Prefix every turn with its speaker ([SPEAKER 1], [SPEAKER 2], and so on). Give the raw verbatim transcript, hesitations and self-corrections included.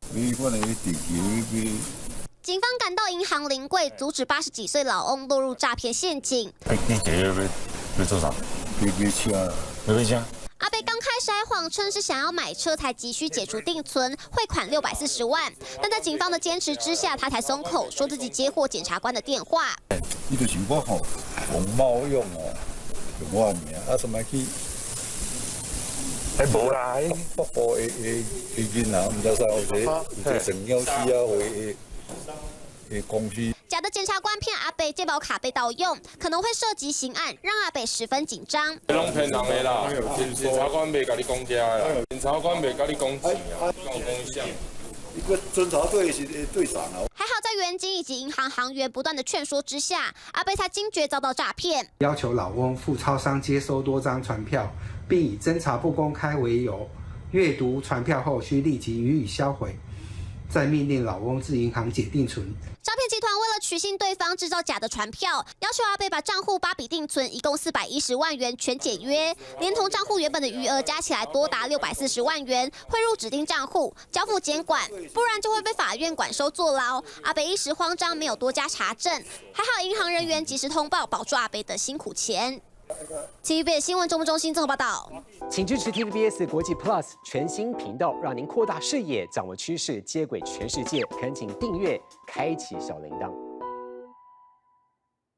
[SPEAKER 1] 你可能地球
[SPEAKER 2] 警方赶到银行临柜，阻止八十几岁老翁落入诈骗陷阱。
[SPEAKER 3] 哎，你这个要要做啥？
[SPEAKER 1] 买买车，
[SPEAKER 3] 买车。
[SPEAKER 2] 阿伯刚开始还谎称是想要买车，才急需解除定存，汇款六百四十万。但在警方的坚持之下，他才松口，说自己接获检察官的电话。
[SPEAKER 1] 伊就是我吼，红毛用哦，我名啊，什么去？
[SPEAKER 3] 哎，无啦，
[SPEAKER 1] 北部的的的囡仔，唔知啥有这有这成鸟市啊，会的公司。
[SPEAKER 2] 假的检察官骗阿北健保卡被盗用，可能会涉及刑案，让阿北十分紧张。
[SPEAKER 4] 拢骗人的啦，检察官袂甲你讲假啦，检察官袂甲你讲钱啊，讲讲啥？
[SPEAKER 1] 一个侦查队是队长啊。
[SPEAKER 2] 还好在员警以及银行行员不断的劝说之下，阿北才惊觉遭到诈骗，
[SPEAKER 5] 要求老翁赴超商接收多张传票，并以侦查不公开为由，阅读传票后需立即予以销毁，再命令老翁至银行解定存。
[SPEAKER 2] 诈骗集团为了取信对方，制造假的传票，要求阿北把账户八笔定存一共四百一十万元全解约，连同账户原本的余额加起来多达六百四十万元，汇入指定账户，交付监管，不然就会被法院管收坐牢。阿北一时慌张，没有多加查证，还好银行人员及时通报，保住阿北的辛苦钱。T V B S 新闻中部中心综合报道，
[SPEAKER 6] 请支持 T V B S 国际 Plus 全新频道，让您扩大视野，掌握趋势，接轨全世界。恳请订阅，开启小铃铛。